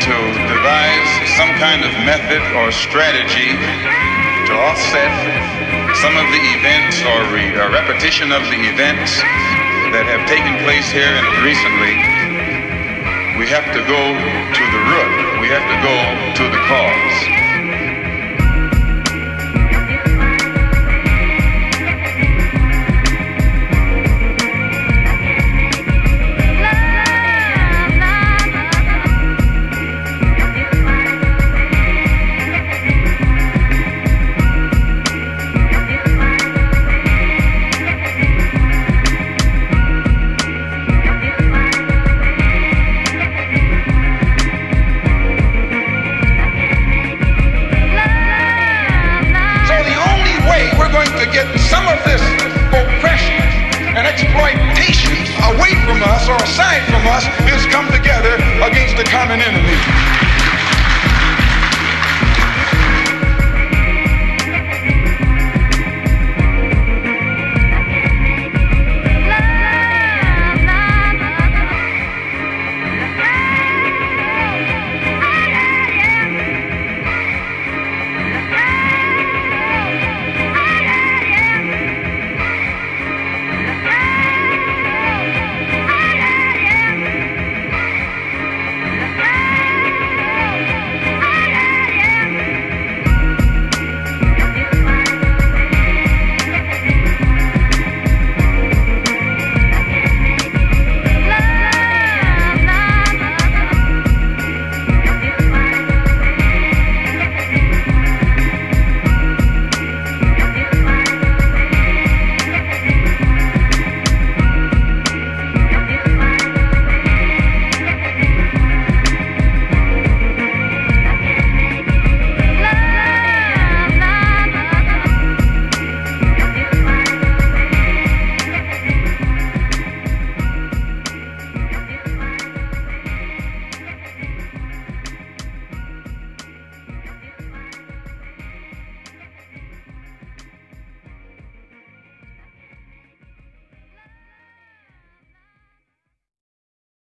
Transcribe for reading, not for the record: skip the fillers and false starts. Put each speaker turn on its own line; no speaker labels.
to devise some kind of method or strategy to offset some of the events or a repetition of the events that have taken place here recently. We have to go to the root. We have to go to the cause.